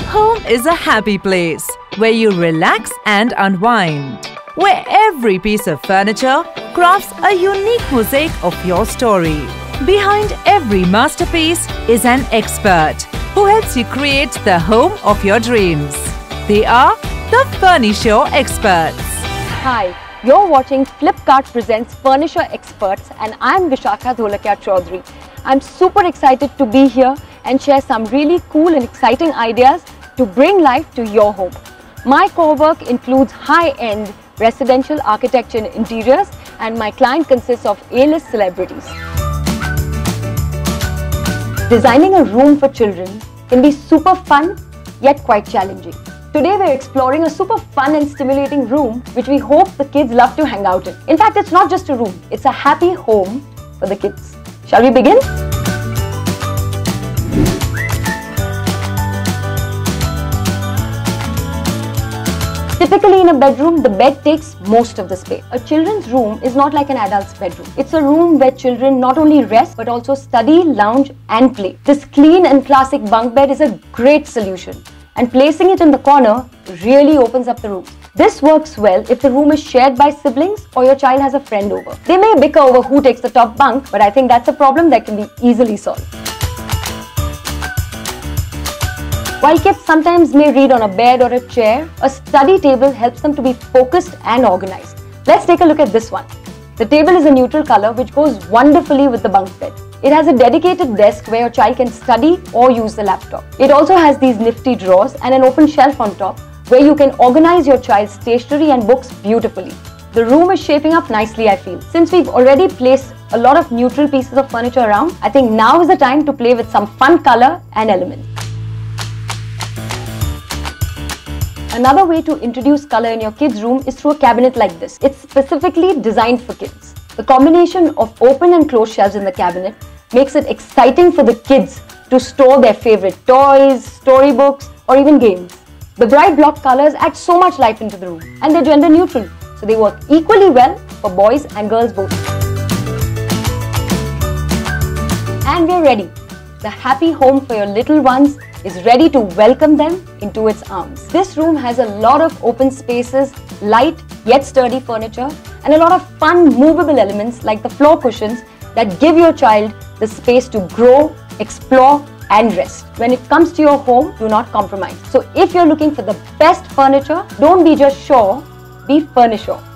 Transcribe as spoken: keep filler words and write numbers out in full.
Home is a happy place where you relax and unwind, where every piece of furniture crafts a unique mosaic of your story. Behind every masterpiece is an expert who helps you create the home of your dreams. They are the Furnisher Experts. Hi, you're watching Flipkart Presents Furnisher Experts and I'm Vishakha Dholakia Chaudhary. I'm super excited to be here and share some really cool and exciting ideas to bring life to your home. My core work includes high-end residential architecture and interiors, and my client consists of A-list celebrities. Designing a room for children can be super fun yet quite challenging. Today we're exploring a super fun and stimulating room which we hope the kids love to hang out in. In fact, it's not just a room, it's a happy home for the kids. Shall we begin? Typically in a bedroom, the bed takes most of the space. A children's room is not like an adult's bedroom. It's a room where children not only rest but also study, lounge and play. This clean and classic bunk bed is a great solution, and placing it in the corner really opens up the room. This works well if the room is shared by siblings or your child has a friend over. They may bicker over who takes the top bunk, but I think that's a problem that can be easily solved. While kids sometimes may read on a bed or a chair, a study table helps them to be focused and organized. Let's take a look at this one. The table is a neutral color which goes wonderfully with the bunk bed. It has a dedicated desk where your child can study or use the laptop. It also has these nifty drawers and an open shelf on top where you can organize your child's stationery and books beautifully. The room is shaping up nicely, I feel. Since we've already placed a lot of neutral pieces of furniture around, I think now is the time to play with some fun color and elements. Another way to introduce color in your kids' room is through a cabinet like this. It's specifically designed for kids. The combination of open and closed shelves in the cabinet makes it exciting for the kids to store their favorite toys, storybooks, or even games. The bright block colors add so much life into the room, and they're gender neutral, so they work equally well for boys and girls both. And we're ready. The happy home for your little ones is ready to welcome them into its arms. This room has a lot of open spaces, light yet sturdy furniture, and a lot of fun movable elements like the floor cushions that give your child the space to grow, explore and rest. When it comes to your home, do not compromise. So if you're looking for the best furniture, don't be just sure, be Furnisher.